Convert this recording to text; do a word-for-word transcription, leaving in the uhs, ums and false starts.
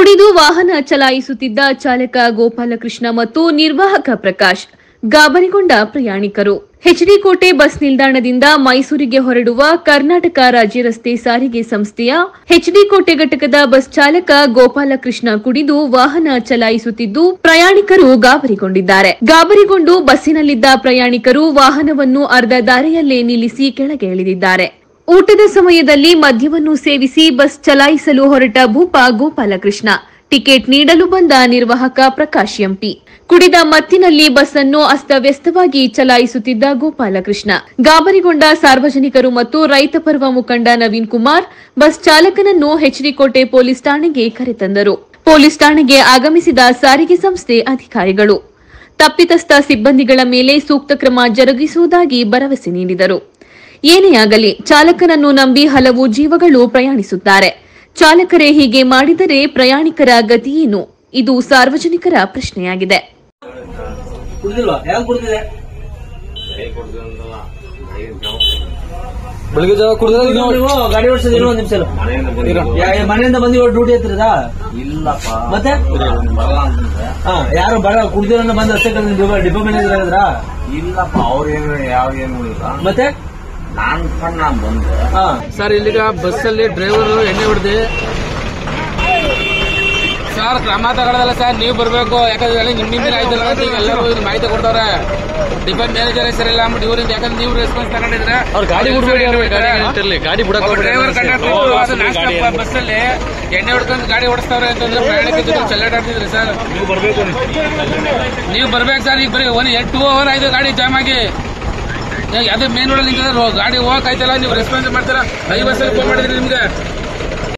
ಕುಡಿದು ವಾಹನ ಚಲಾಯಿಸುತ್ತಿದ್ದ ಚಾಲಕ ಗೋಪಾಲಕೃಷ್ಣ ಮತ್ತು ನಿರ್ವಾಹಕ ಪ್ರಕಾಶ್ ಗಾಬರಿಗೊಂಡ ಪ್ರಯಾಣಿಕರು. ಎಚ್ಡಿ ಕೋಟೆ ಬಸ್ ನಿಲ್ದಾಣದಿಂದ ಮೈಸೂರಿಗೆ ಹೊರಡುವ ಕರ್ನಾಟಕ ರಾಜ್ಯ ರಸ್ತೆ ಸಾರಿಗೆ ಸಂಸ್ಥೆಯ ಎಚ್ಡಿ ಕೋಟೆ ಘಟಕದ ಬಸ್ ಚಾಲಕ ಗೋಪಾಲಕೃಷ್ಣ ಕುಡಿದು ವಾಹನ ಚಲಾಯಿಸುತ್ತಿದ್ದು ಪ್ರಯಾಣಿಕರು ಗಾಬರಿಗೊಂಡಿದ್ದಾರೆ. ಗಾಬರಿಗೊಂಡು ಬಸ್ಸಿನಲ್ಲಿದ್ದ ಪ್ರಯಾಣಿಕರು ವಾಹನವನ್ನು ಅರ್ಧ ದಾರಿಯಲ್ಲೇ ನಿಲ್ಲಿಸಿ ಕೆಳಗೆ ಇಳಿದಿದ್ದಾರೆ. ಊಟದ ಸಮಯದಲ್ಲಿ ಮದ್ಯವನ್ನು ಸೇವಿಸಿ ಬಸ್ ಚಲಾಯಿಸಲು ಹೊರಟ ಭೂಪ ಗೋಪಾಲಕೃಷ್ಣ, ಟಿಕೆಟ್ ನೀಡಲು ಬಂದ ನಿರ್ವಾಹಕ ಪ್ರಕಾಶ್ ಎಂಪಿ. ಕುಡಿದ ಮತ್ತಿನಲ್ಲಿ ಬಸ್ ಅನ್ನು ಅಸ್ತವ್ಯಸ್ತವಾಗಿ ಚಲಾಯಿಸುತ್ತಿದ್ದ ಗೋಪಾಲಕೃಷ್ಣ. ಗಾಬರಿಗೊಂಡ ಸಾರ್ವಜನಿಕರು ಮತ್ತು ರೈತ ಪರ್ವ ಮುಖಂಡ ನವೀನ್ ಕುಮಾರ್ ಬಸ್ ಚಾಲಕನನ್ನು ಎಚ್ಡಿ ಕೋಟೆ ಪೊಲೀಸ್ ಠಾಣೆಗೆ ಕರೆತಂದರು. ಪೊಲೀಸ್ ಠಾಣೆಗೆ ಆಗಮಿಸಿದ ಸಾರಿಗೆ ಸಂಸ್ಥೆ ಅಧಿಕಾರಿಗಳು ತಪ್ಪಿತಸ್ಥ ಸಿಬ್ಬಂದಿಗಳ ಮೇಲೆ ಸೂಕ್ತ ಕ್ರಮ ಜರುಗಿಸುವುದಾಗಿ ಭರವಸೆ ನೀಡಿದರು. ಏನೇ ಆಗಲಿ ಚಾಲಕನನ್ನು ನಂಬಿ ಹಲವು ಜೀವಗಳು ಪ್ರಯಾಣಿಸುತ್ತಾರೆ. ಚಾಲಕರೇ ಹೀಗೆ ಮಾಡಿದರೆ ಪ್ರಯಾಣಿಕರ ಗತಿಯೇನು? ಇದು ಸಾರ್ವಜನಿಕರ ಪ್ರಶ್ನೆಯಾಗಿದೆ. ಬೆಳಿಗ್ಗೆ ಜಾವ ಕುಡಿದ್ರೆ ಗಾಡಿ ಓಡಿಸೋದಿಲ್ಲ. ಒಂದ್ ನಿಮಿಷ ಮನೆಯಿಂದ ಬಂದು ಡ್ಯೂಟಿ ಹತ್ತಿರದ ಇಲ್ಲಪ್ಪ. ಮತ್ತೆ ಯಾರು ಬಡ ಕುಡಿದಿರೋ ಬಂದು ಅಷ್ಟೇ ಡಿಪೋ ಮ್ಯಾನೇಜರ್ ಆಗಿದ್ರ? ಇಲ್ಲಪ್ಪ, ಅವ್ರೇನು ಯಾವ್ದೇನು ಇಲ್ಲ. ಮತ್ತೆ ನಾನು ನಾನು ಬಂದೆ ಸರ್. ಇಲ್ಲಿಗ ಬಸ್ ಅಲ್ಲಿ ಡ್ರೈವರ್ ಎಣ್ಣೆ ಹೊಡೆದಿ ಸರ್. ಕ್ರಮ ತಗೊಳ್ಳೋದಲ್ಲ ಸರ್, ನೀವು ಬರಬೇಕು. ಯಾಕಂದ್ರೆ ನಿಮ್ಮಿಂದ ಆಯ್ತಲ್ಲ ಅಂತ ಈಗ ಎಲ್ಲರೂ ಮಾಹಿತಿ ಕೊಡ್ತಾವ್ರೆ. ಡಿಪೆಂಡ್ ಮ್ಯಾನೇಜರ್ ಹೆಸರಿಲ್ಲ ಅಂದ್ಬಿಟ್ಟು ಇವರಿಂದ, ಯಾಕಂದ್ರೆ ನೀವು ರೆಸ್ಪಾನ್ಸ್ ತಗೊಂಡಿದ್ರೆ ಅವ್ರು ಗಾಡಿ ಗಾಡಿ ಡ್ರೈವರ್ ಕಂಡಕ್ಟರ್ ಬಸ್ ಅಲ್ಲಿ ಎಣ್ಣೆ ಹೊಡ್ಕೊಂಡು ಗಾಡಿ ಓಡಿಸ್ತಾವ್ರೆ ಅಂತಂದ್ರೆ ಪ್ರಯಾಣಿಕರು ಚೆಲ್ಲಾಡ್ತಿದ್ರಿ ಸರ್. ನೀವು ಬರ್ಬೇಕು ನೀವು ಬರ್ಬೇಕು ಸರ್. ಈಗ ಬರೀ ಒನ್ ಟೂ ಅವರ್ ಆಯ್ತು ಗಾಡಿ ಜಾಮ್ ಆಗಿ. ಅದೇ ಮೇನ್ ರೋಡ್ ನಿಂತಿದ್ರೆ ಗಾಡಿ ಹೋಗಕ್ ಆಯ್ತಲ್ಲ, ನೀವು ರೆಸ್ಪಾನ್ಸ್ ಮಾಡ್ತೀರಾ? ಐ ಬಸ್ಸಲ್ಲಿ ಫೋನ್ ಮಾಡಿದ್ರಿ ನಿಮ್ಗೆ.